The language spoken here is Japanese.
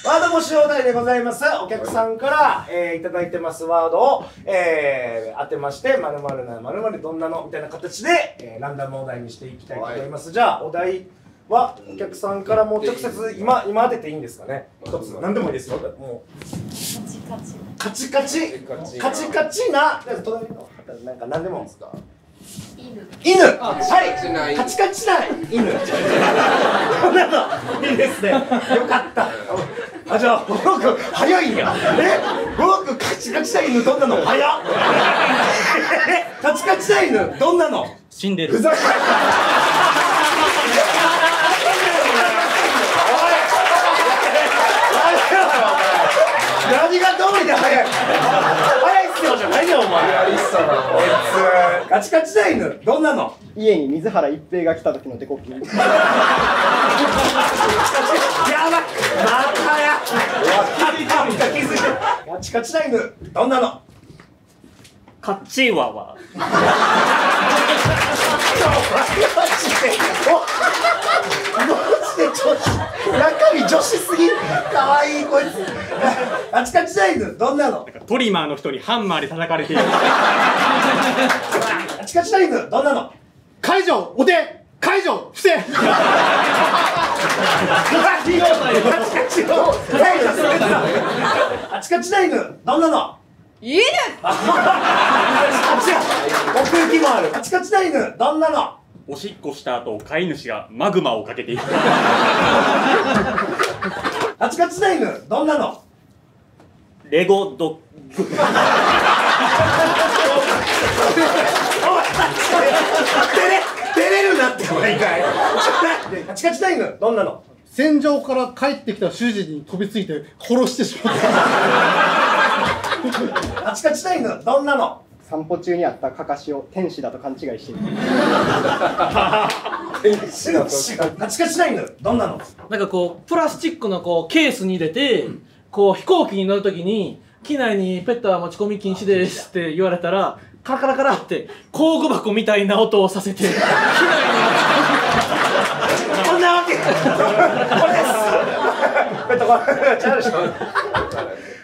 ワード募集お題でございます。お客さんから、いただいてますワードを、当てまして、〇〇な〇〇どんなのみたいな形で、ランダムお題にしていきたいと思います。じゃあ、お題はお客さんからもう直接今当てていいんですかね。一つ何でもいいですよ。もうカチカチカチカチな隣のなんか何でもいいですか。犬、はい、カチカチな犬。こんなのいいですね。よかった。あ、じゃあ僕早いんや。僕カチカチな犬どんなの早っ。カチカチな犬どんなの死んでる。 ふざけ何がどうりで早い早いっすよじゃないよお前。カチカチな犬どんなの。 家に水原一平が来た時のデコピン。 やばいまたや気づいて。カチカチな犬どんなの。 カッチワワ。 マジで中身女子すぎ。かわいいこいつ。カチカチな犬どんなの。 トリマーの人にハンマーで叩かれている。 カチカチな犬どんなの。 解除お手解除伏せ。 カチカチな犬どんなの。 犬。 奥行きもある。カチカチな犬どんなの。 おしっこした後飼い主がマグマをかけている。 カチカチな犬どんなの。 レゴドッグ。 照れるなって毎回。カチカチな犬どんなの。 戦場から帰ってきた主人に飛びついて殺してしまった。 カチカチな犬どんなの。 散歩中にあったカカシを天使だと勘違いしている。 カチカチな犬どんなの。 なんかこうプラスチックのこうケースに入れて、こう飛行機に乗るときに機内にペットは持ち込み禁止ですって言われたら、カラカラカラって工具箱みたいな音をさせて機内にこんなわけこれです。ちゃうでしょ。